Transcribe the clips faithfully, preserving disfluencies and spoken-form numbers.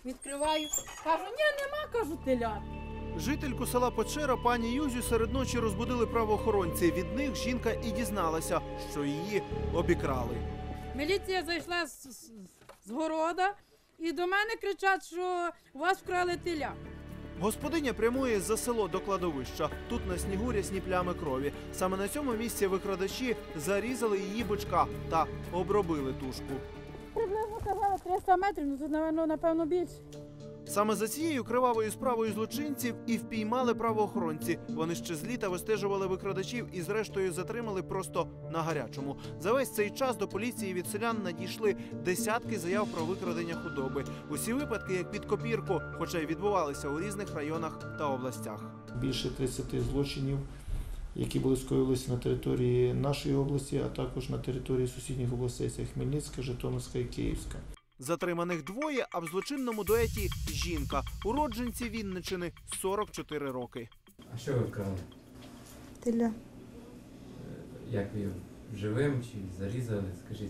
Відкриваю. Кажу, ні, нема, кажу, телят. Жительку села Печера пані Юзю серед ночі розбудили правоохоронці. Від них жінка і дізналася, що її обікрали. Міліція зайшла з, з, з города і до мене кричать, що у вас вкрали теля. Господиня прямує за село до кладовища. Тут на снігу рясні плями крові. Саме на цьому місці викрадачі зарізали її бичка та обробили тушку. Приблизно казали триста метрів, ну тут, напевно, напевно більше. Саме за цією кривавою справою злочинців і впіймали правоохоронці. Вони ще з літа вистежували викрадачів і зрештою затримали просто на гарячому. За весь цей час до поліції від селян надійшли десятки заяв про викрадення худоби. Усі випадки як під копірку, хоча й відбувалися у різних районах та областях. Більше тридцяти злочинів, які були скоїлися на території нашої області, а також на території сусідніх областей – це Хмельницька, Житомирська і Київська. Затриманих двоє, а в злочинному дуеті – жінка. Уродженці Вінниччини – сорок чотири роки. А що ви вкрали? Теля. Як ви його живим чи зарізали, скажіть?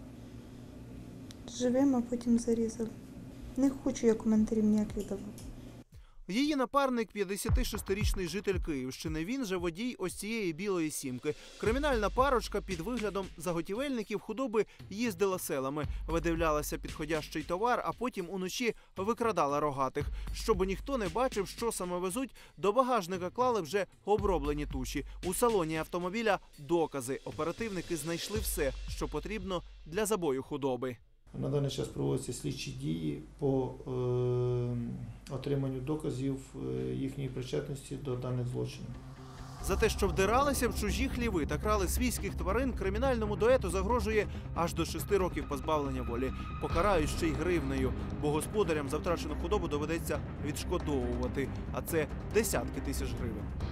Живим, а потім зарізали. Не хочу я коментарів ніяких давати. Її напарник – п'ятдесятишестирічний житель Київщини. Він же водій ось цієї білої сімки. Кримінальна парочка під виглядом заготівельників худоби їздила селами, видивлялася підходящий товар, а потім уночі викрадала рогатих. Щоб ніхто не бачив, що саме везуть, до багажника клали вже оброблені туші. У салоні автомобіля – докази. Оперативники знайшли все, що потрібно для забою худоби. На даний час проводяться слідчі дії по е, отриманню доказів е, їхньої причетності до даних злочинів. За те, що вдиралися в чужі хліви та крали свійських тварин, кримінальному дуету загрожує аж до шести років позбавлення волі. Покарають ще й гривнею, бо господарям за втрачену худобу доведеться відшкодовувати, а це десятки тисяч гривень.